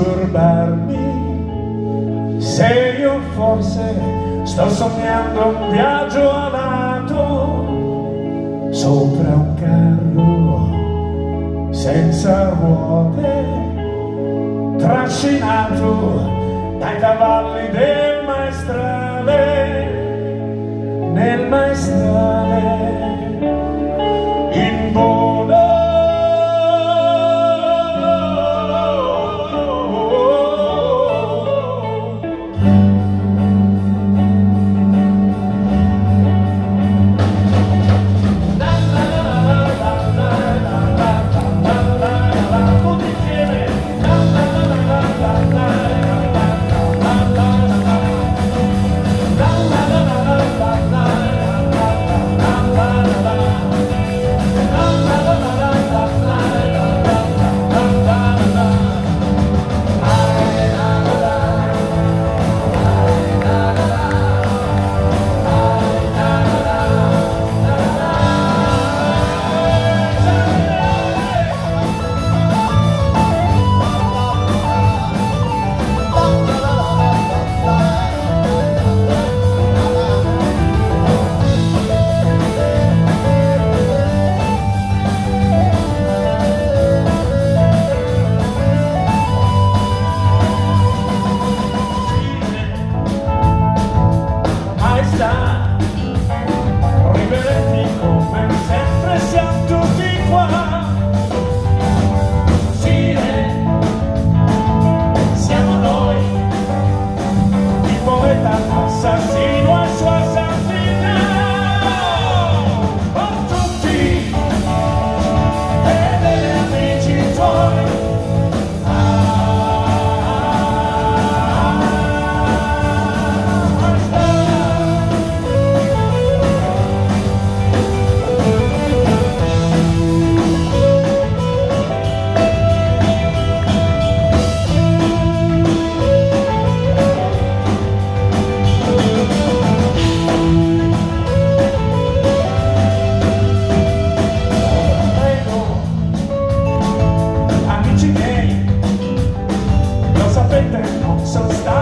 disturbarmi se io forse sto sognando un viaggio alato sopra un carro senza ruote, trascinato dai cavalli del maestrale, nel maestrale in volo. Riverenti come sempre siamo tutti qua. Fine, siamo noi, il poeta assassino e sua santità. Oh, tutti, e degli amici tuoi. Lo sapete, non sono stato